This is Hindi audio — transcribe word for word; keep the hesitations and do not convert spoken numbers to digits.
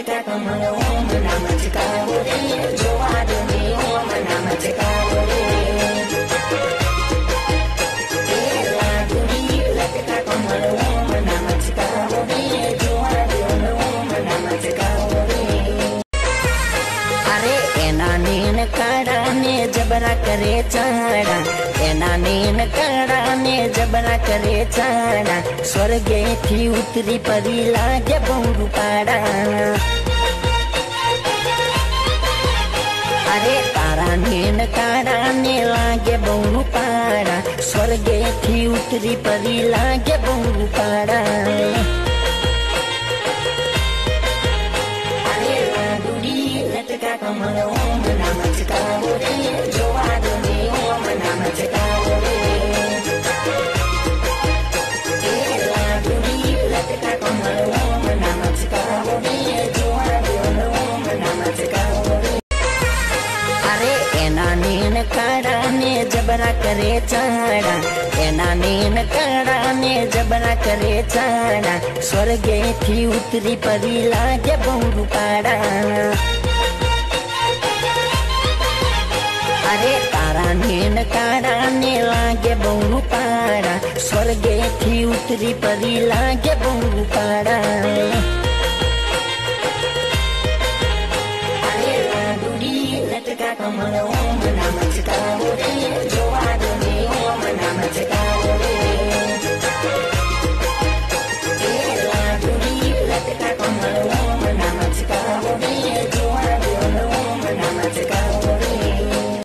लटका कमर ओम ना मचकावो रे, जोवा दो ने ओम ना मचकावो रे। ए लाडुरी लटका कमर ओम ना मचकावो रे, जोवा दो ने ओम ना मचकावो रे। अरे एना नीन काड़ा ने जबरा करे चाड़ा, एना नीन काड़ा ने जबरा करे चाड़ा, स्वर्गे थी उतरी परी लागे बहु पाड़ा। अरे तारा नीन काड़ा ने लागे बहु पाड़ा, स्वर्गे थी उतरी परी लागे बहु पाड़ा। अरे लाडुरी लटका कमर ओम ना मचकावो रे, जोवा दो ने ओम ना मचकावो रे। नीन काड़ा ने जबरा करे चाड़ा, एना नीन काड़ा ने जबरा करे चाड़ा, स्वर्गे थी उतरी परी लागे बहु पाड़ा। अरे तारा नीन काड़ा ने लागे बहु पाड़ा, स्वर्गे थी उतरी परी लागे बहु पाड़ा। लटका कमर ओम ना मचकावो रे, जोवा